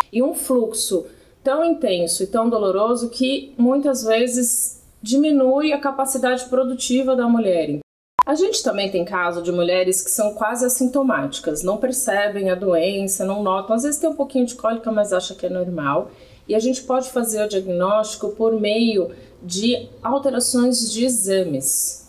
e um fluxo tão intenso e tão doloroso que muitas vezes diminui a capacidade produtiva da mulher. A gente também tem caso de mulheres que são quase assintomáticas, não percebem a doença, não notam, às vezes tem um pouquinho de cólica, mas acha que é normal. E a gente pode fazer o diagnóstico por meio de alterações de exames.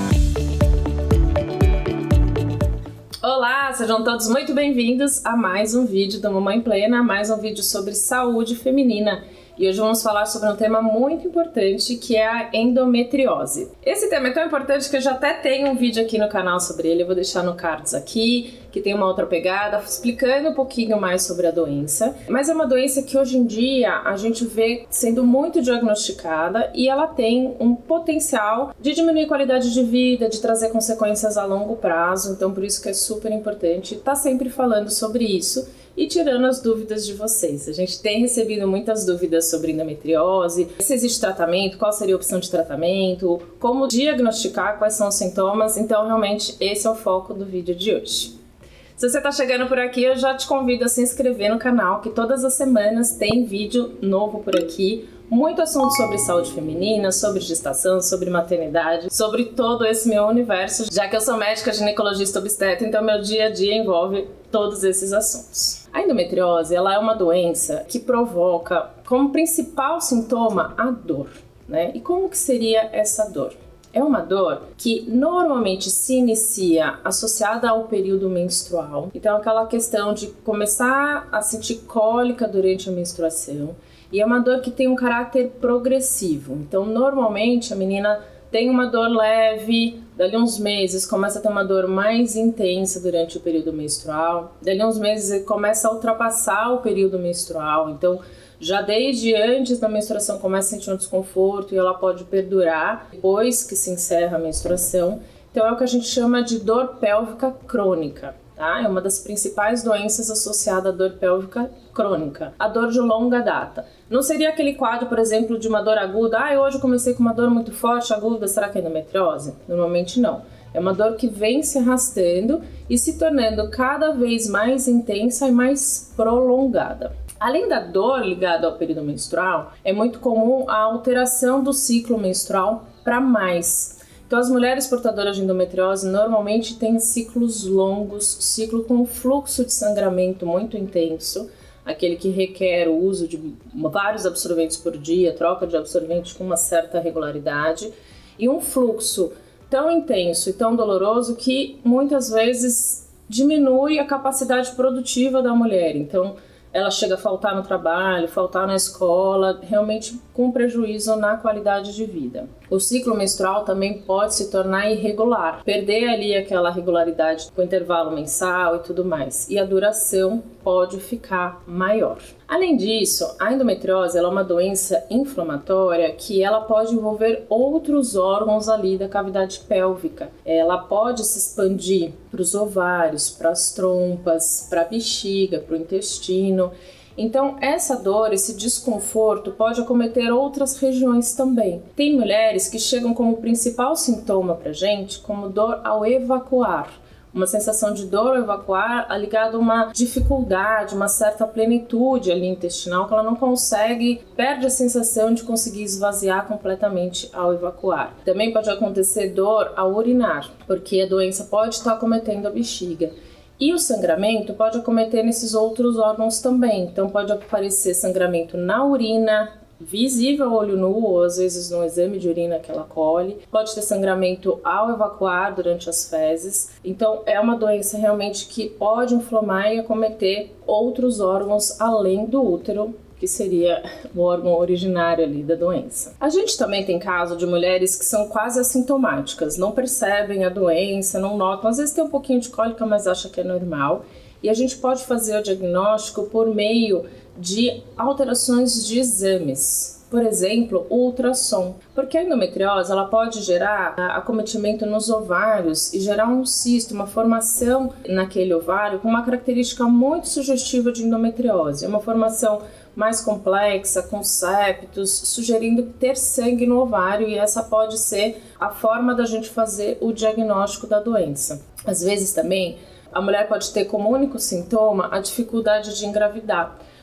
Olá, sejam todos muito bem-vindos a mais um vídeo da Mamãe Plena, mais um vídeo sobre saúde feminina. E hoje vamos falar sobre um tema muito importante, que é a endometriose. Esse tema é tão importante que eu já até tenho um vídeo aqui no canal sobre ele, eu vou deixar no cards aqui, que tem uma outra pegada, explicando um pouquinho mais sobre a doença. Mas é uma doença que hoje em dia a gente vê sendo muito diagnosticada e ela tem um potencial de diminuir a qualidade de vida, de trazer consequências a longo prazo, então por isso que é super importante estar sempre falando sobre isso e tirando as dúvidas de vocês. A gente tem recebido muitas dúvidas sobre endometriose, se existe tratamento, qual seria a opção de tratamento, como diagnosticar, quais são os sintomas, então realmente esse é o foco do vídeo de hoje. Se você está chegando por aqui, eu já te convido a se inscrever no canal, que todas as semanas tem vídeo novo por aqui, muito assunto sobre saúde feminina, sobre gestação, sobre maternidade, sobre todo esse meu universo, já que eu sou médica ginecologista obstetra, então meu dia a dia envolve todos esses assuntos. A endometriose, ela é uma doença que provoca como principal sintoma a dor, né? E como que seria essa dor? É uma dor que normalmente se inicia associada ao período menstrual. Então, aquela questão de começar a sentir cólica durante a menstruação. E é uma dor que tem um caráter progressivo. Então, normalmente, a menina tem uma dor leve, dali uns meses começa a ter uma dor mais intensa durante o período menstrual. Dali uns meses começa a ultrapassar o período menstrual. Então, já desde antes da menstruação começa a sentir um desconforto e ela pode perdurar depois que se encerra a menstruação. Então é o que a gente chama de dor pélvica crônica, tá? É uma das principais doenças associada à dor pélvica crônica, a dor de longa data. Não seria aquele quadro, por exemplo, de uma dor aguda, hoje eu comecei com uma dor muito forte, aguda, será que é endometriose? Normalmente não. É uma dor que vem se arrastando e se tornando cada vez mais intensa e mais prolongada. Além da dor ligada ao período menstrual, é muito comum a alteração do ciclo menstrual para mais. Então, as mulheres portadoras de endometriose normalmente têm ciclos longos, ciclo com fluxo de sangramento muito intenso, aquele que requer o uso de vários absorventes por dia, troca de absorvente com uma certa regularidade, e um fluxo tão intenso e tão doloroso que muitas vezes diminui a capacidade produtiva da mulher. Então, ela chega a faltar no trabalho, faltar na escola, realmente com prejuízo na qualidade de vida. O ciclo menstrual também pode se tornar irregular, perder ali aquela regularidade com intervalo mensal e tudo mais, e a duração pode ficar maior. Além disso, a endometriose ela é uma doença inflamatória que ela pode envolver outros órgãos ali da cavidade pélvica. Ela pode se expandir para os ovários, para as trompas, para a bexiga, para o intestino. Então, essa dor, esse desconforto pode acometer outras regiões também. Tem mulheres que chegam como principal sintoma pra gente como dor ao evacuar. Uma sensação de dor ao evacuar ligada a uma dificuldade, uma certa plenitude ali intestinal que ela não consegue, perde a sensação de conseguir esvaziar completamente ao evacuar. Também pode acontecer dor ao urinar, porque a doença pode estar acometendo a bexiga. E o sangramento pode acometer nesses outros órgãos também. Então pode aparecer sangramento na urina, visível a olho nu, ou às vezes no exame de urina que ela colhe. Pode ter sangramento ao evacuar durante as fezes. Então é uma doença realmente que pode inflamar e acometer outros órgãos além do útero, que seria o órgão originário ali da doença. A gente também tem caso de mulheres que são quase assintomáticas, não percebem a doença, não notam, às vezes tem um pouquinho de cólica, mas acha que é normal. E a gente pode fazer o diagnóstico por meio de alterações de exames. Por exemplo, o ultrassom. Porque a endometriose ela pode gerar acometimento nos ovários e gerar um cisto, uma formação naquele ovário com uma característica muito sugestiva de endometriose. É uma formação mais complexa, com septos, sugerindo ter sangue no ovário, e essa pode ser a forma da gente fazer o diagnóstico da doença. Às vezes também a mulher pode ter como único sintoma a dificuldade de engravidar,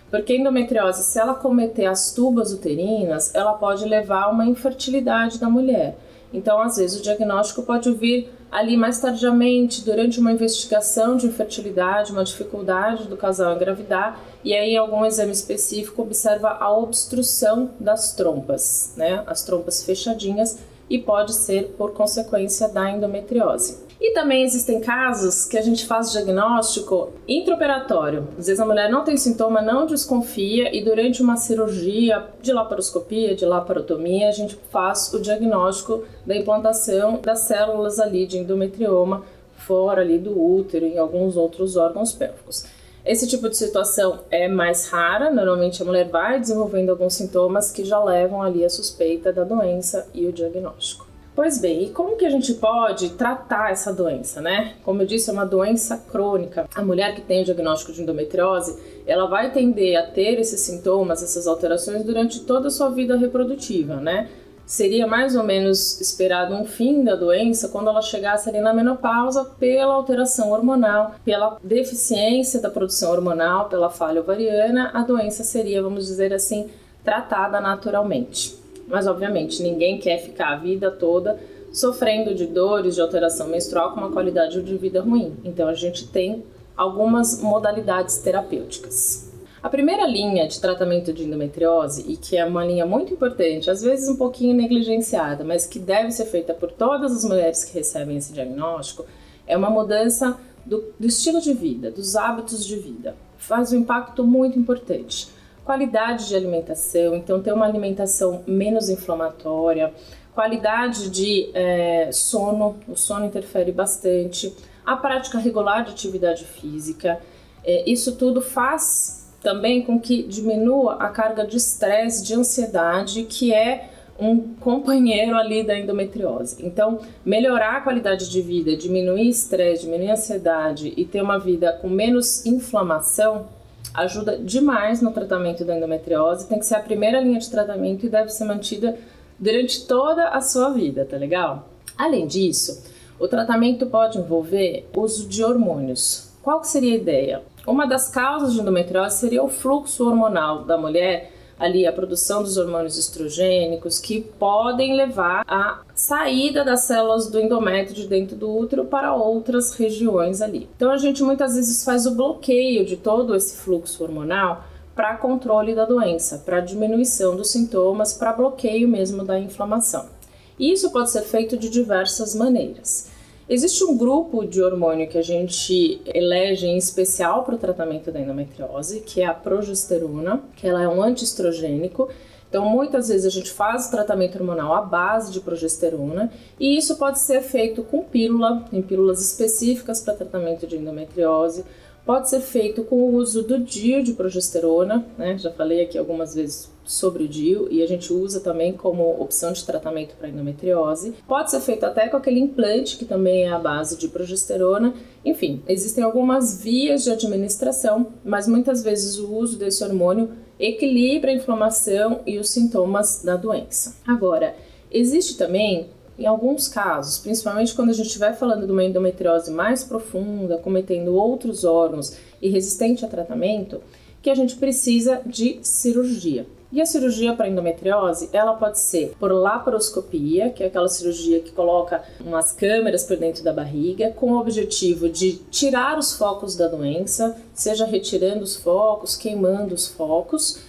Porque a endometriose, se ela cometer as tubas uterinas, ela pode levar a uma infertilidade da mulher. Então, às vezes, o diagnóstico pode vir ali mais tardiamente, durante uma investigação de infertilidade, uma dificuldade do casal engravidar, e aí algum exame específico observa a obstrução das trompas, né? As trompas fechadinhas, e pode ser por consequência da endometriose. E também existem casos que a gente faz diagnóstico intraoperatório. Às vezes a mulher não tem sintoma, não desconfia, e durante uma cirurgia de laparoscopia, de laparotomia, a gente faz o diagnóstico da implantação das células ali de endometrioma fora ali do útero e em alguns outros órgãos pélvicos. Esse tipo de situação é mais rara, normalmente a mulher vai desenvolvendo alguns sintomas que já levam ali a suspeita da doença e o diagnóstico. Pois bem, e como que a gente pode tratar essa doença, né? Como eu disse, é uma doença crônica. A mulher que tem o diagnóstico de endometriose, ela vai tender a ter esses sintomas, essas alterações durante toda a sua vida reprodutiva, né? Seria mais ou menos esperado um fim da doença quando ela chegasse ali na menopausa pela alteração hormonal, pela deficiência da produção hormonal, pela falha ovariana, a doença seria, vamos dizer assim, tratada naturalmente. Mas, obviamente, ninguém quer ficar a vida toda sofrendo de dores, de alteração menstrual com uma qualidade de vida ruim. Então, a gente tem algumas modalidades terapêuticas. A primeira linha de tratamento de endometriose, e que é uma linha muito importante, às vezes um pouquinho negligenciada, mas que deve ser feita por todas as mulheres que recebem esse diagnóstico, é uma mudança do estilo de vida, dos hábitos de vida. Faz um impacto muito importante. Qualidade de alimentação, então ter uma alimentação menos inflamatória, qualidade de sono, o sono interfere bastante, a prática regular de atividade física, isso tudo faz também com que diminua a carga de estresse, de ansiedade, que é um companheiro ali da endometriose. Então, melhorar a qualidade de vida, diminuir estresse, diminuir a ansiedade e ter uma vida com menos inflamação, ajuda demais no tratamento da endometriose. Tem que ser a primeira linha de tratamento e deve ser mantida durante toda a sua vida, tá legal? Além disso, o tratamento pode envolver uso de hormônios. Qual que seria a ideia? Uma das causas de endometriose seria o fluxo hormonal da mulher, ali a produção dos hormônios estrogênicos, que podem levar à saída das células do endométrio de dentro do útero para outras regiões ali. Então a gente muitas vezes faz o bloqueio de todo esse fluxo hormonal para controle da doença, para diminuição dos sintomas, para bloqueio mesmo da inflamação. E isso pode ser feito de diversas maneiras. Existe um grupo de hormônio que a gente elege em especial para o tratamento da endometriose, que é a progesterona, que ela é um antiestrogênico. Então, muitas vezes a gente faz o tratamento hormonal à base de progesterona, e isso pode ser feito com pílula, em pílulas específicas para tratamento de endometriose. Pode ser feito com o uso do DIU de progesterona, né? Já falei aqui algumas vezes sobre o DIU, e a gente usa também como opção de tratamento para endometriose. Pode ser feito até com aquele implante, que também é a base de progesterona. Enfim, existem algumas vias de administração, mas muitas vezes o uso desse hormônio equilibra a inflamação e os sintomas da doença. Agora, existe também, em alguns casos, principalmente quando a gente estiver falando de uma endometriose mais profunda, cometendo outros órgãos e resistente a tratamento, que a gente precisa de cirurgia. E a cirurgia para endometriose, ela pode ser por laparoscopia, que é aquela cirurgia que coloca umas câmeras por dentro da barriga, com o objetivo de tirar os focos da doença, seja retirando os focos, queimando os focos,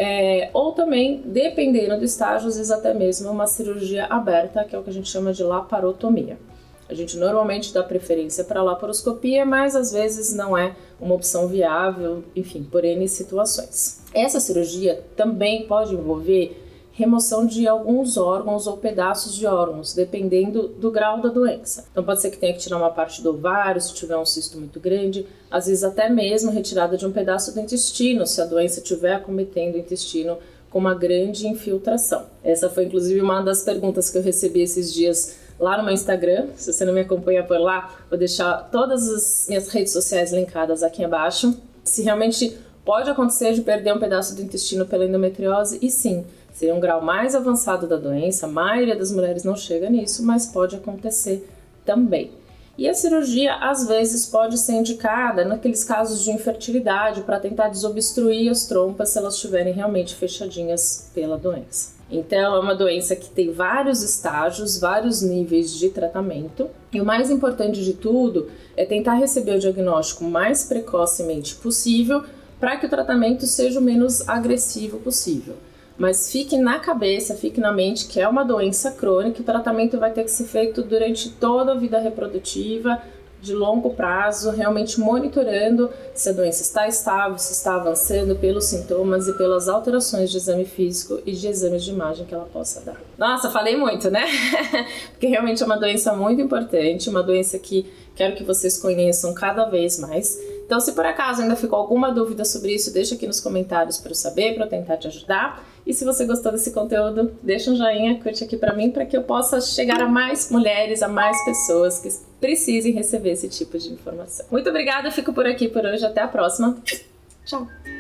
ou também, dependendo do estágio, às vezes até mesmo uma cirurgia aberta, que é o que a gente chama de laparotomia. A gente normalmente dá preferência para a laparoscopia, mas às vezes não é uma opção viável, enfim, por N situações. Essa cirurgia também pode envolver remoção de alguns órgãos ou pedaços de órgãos, dependendo do grau da doença. Então pode ser que tenha que tirar uma parte do ovário, se tiver um cisto muito grande, às vezes até mesmo retirada de um pedaço do intestino, se a doença estiver acometendo o intestino com uma grande infiltração. Essa foi inclusive uma das perguntas que eu recebi esses dias lá no meu Instagram. Se você não me acompanha por lá, vou deixar todas as minhas redes sociais linkadas aqui abaixo. Se realmente pode acontecer de perder um pedaço do intestino pela endometriose, e sim, seria um grau mais avançado da doença, a maioria das mulheres não chega nisso, mas pode acontecer também. E a cirurgia, às vezes, pode ser indicada naqueles casos de infertilidade para tentar desobstruir as trompas se elas estiverem realmente fechadinhas pela doença. Então, é uma doença que tem vários estágios, vários níveis de tratamento. E o mais importante de tudo é tentar receber o diagnóstico o mais precocemente possível para que o tratamento seja o menos agressivo possível. Mas fique na cabeça, fique na mente que é uma doença crônica e o tratamento vai ter que ser feito durante toda a vida reprodutiva, de longo prazo, realmente monitorando se a doença está estável, se está avançando pelos sintomas e pelas alterações de exame físico e de exames de imagem que ela possa dar. Nossa, falei muito, né? Porque realmente é uma doença muito importante, uma doença que quero que vocês conheçam cada vez mais. Então, se por acaso ainda ficou alguma dúvida sobre isso, deixa aqui nos comentários para eu saber, para eu tentar te ajudar. E se você gostou desse conteúdo, deixa um joinha, curte aqui para mim, para que eu possa chegar a mais mulheres, a mais pessoas que precisem receber esse tipo de informação. Muito obrigada, eu fico por aqui por hoje, até a próxima. Tchau!